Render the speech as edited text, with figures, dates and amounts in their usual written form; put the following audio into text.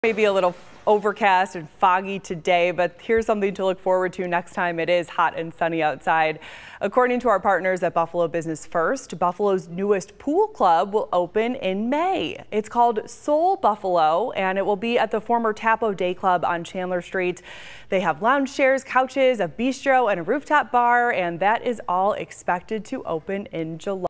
Maybe a little overcast and foggy today, but here's something to look forward to next time it is hot and sunny outside. According to our partners at Buffalo Business First, Buffalo's newest pool club will open in May. It's called Soul Buffalo, and it will be at the former Tappo Day Club on Chandler Street. They have lounge chairs, couches, a bistro, and a rooftop bar, and that is all expected to open in July.